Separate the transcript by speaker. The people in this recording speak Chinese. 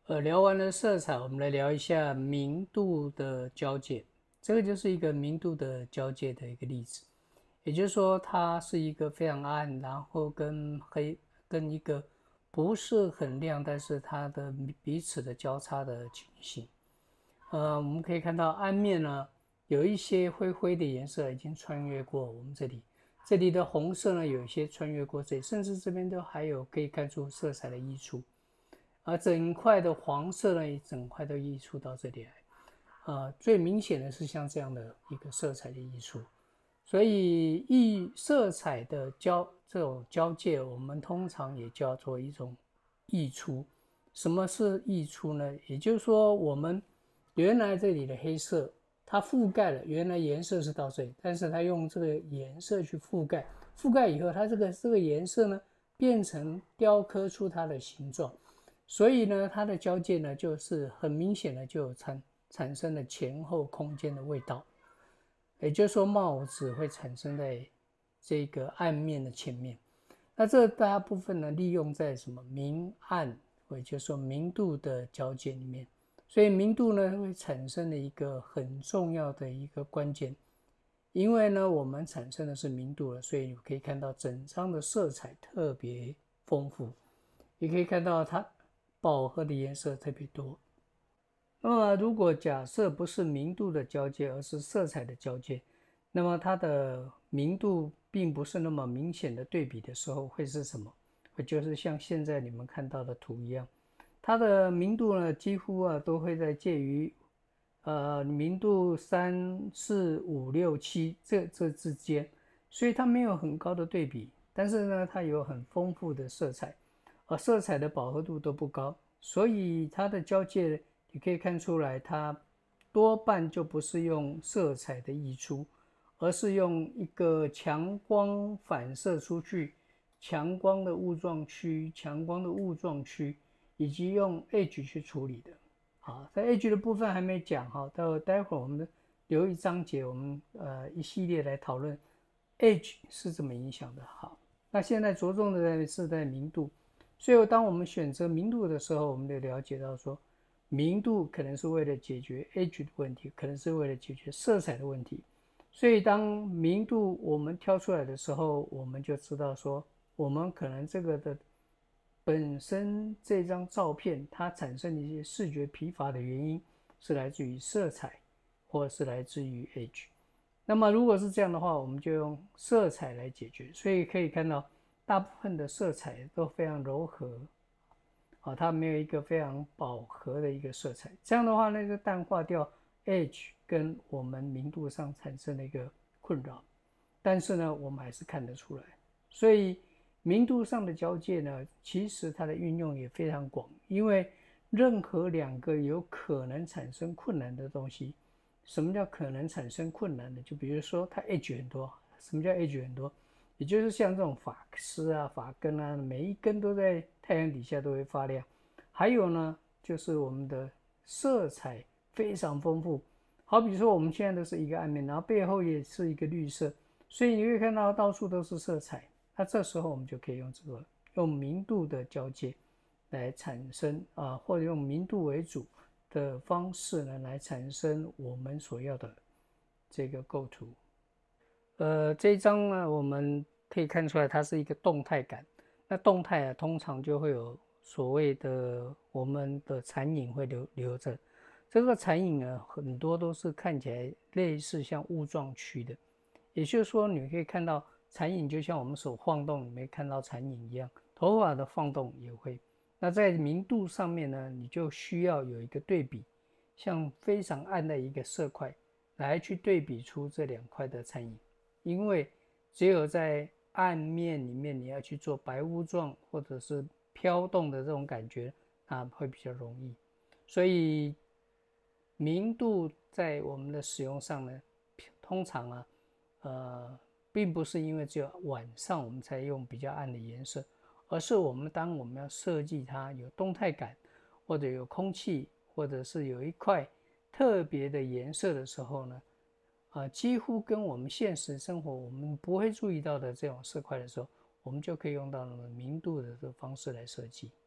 Speaker 1: 聊完了色彩，我们来聊一下明度的交界。这个就是一个明度的交界的一个例子，也就是说，它是一个非常暗，然后跟一个不是很亮，但是它的彼此的交叉的情形。我们可以看到暗面呢有一些灰灰的颜色已经穿越过我们这里，这里的红色呢有一些穿越过这里，甚至这边都还有可以看出色彩的溢出。而整块的黄色呢，整块都溢出到这里来。最明显的是像这样的一个色彩的溢出，所以色彩的这种交界，我们通常也叫做一种溢出。什么是溢出呢？也就是说，我们原来这里的黑色，它覆盖了原来颜色是到这里，但是它用这个颜色去覆盖，覆盖以后，它这个颜色呢，变成雕刻出它的形状。所以呢，它的交界呢，就是很明显的就产生了前后空间的味道，也就是说帽子会产生在这个暗面的前面。那这大部分呢，利用在什么明暗，也就是说明度的交界里面。所以明度呢，会产生了一个很重要的一个关键，因为呢，我们产生的是明度了，所以你可以看到整张的色彩特别丰富，也可以看到它饱和的颜色特别多。那么，如果假设不是明度的交界，而是色彩的交界，那么它的明度并不是那么明显的对比的时候，会是什么？就是像现在你们看到的图一样，它的明度呢，几乎都会在介于明度3、4、5、6、7这之间，所以它没有很高的对比，但是呢，它有很丰富的色彩，而色彩的饱和度都不高，所以它的交界你可以看出来，它多半就不是用色彩的溢出，而是用一个强光反射出去，强光的雾状区、强光的雾状区，以及用 edge 去处理的。好，在 edge 的部分还没讲哈，待会儿我们留一章节，我们一系列来讨论 edge 是怎么影响的。好，那现在着重的是在明度，所以当我们选择明度的时候，我们就了解到说，明度可能是为了解决 edge 的问题，可能是为了解决色彩的问题。所以当明度我们挑出来的时候，我们就知道说，我们可能这个的本身这张照片它产生的一些视觉疲乏的原因是来自于色彩，或者是来自于 edge。那么如果是这样的话，我们就用色彩来解决。所以可以看到，大部分的色彩都非常柔和，它没有一个非常饱和的一个色彩。这样的话呢，就淡化掉 edge 跟我们明度上产生的一个困扰。但是呢，我们还是看得出来。所以明度上的交界呢，其实它的运用也非常广，因为任何两个有可能产生困难的东西，什么叫可能产生困难的？就比如说它 edge 很多，什么叫 edge 很多？也就是像这种发丝啊、发根啊，每一根都在太阳底下都会发亮。还有呢，就是我们的色彩非常丰富，好比说我们现在都是一个暗面，然后背后也是一个绿色，所以你会看到到处都是色彩。那这时候我们就可以用用明度的交界来产生或者用明度为主的方式呢，来产生我们所要的这个构图。这一张呢，我们可以看出来它是一个动态感。那动态通常就会有所谓的我们的残影会留着。这个残影呢，很多都是看起来类似像雾状区的，也就是说，你可以看到残影，就像我们手晃动，你没看到残影一样，头发的晃动也会。那在明度上面呢，你就需要有一个对比，像非常暗的一个色块，来去对比出这两块的残影。因为只有在暗面里面，你要去做白雾状或者是飘动的这种感觉，会比较容易。所以明度在我们的使用上呢，通常并不是因为只有晚上我们才用比较暗的颜色，而是当我们要设计它有动态感，或者有空气，或者是有一块特别的颜色的时候呢，几乎跟我们现实生活我们不会注意到的这种色块的时候，我们就可以用到那么明度的这个方式来设计。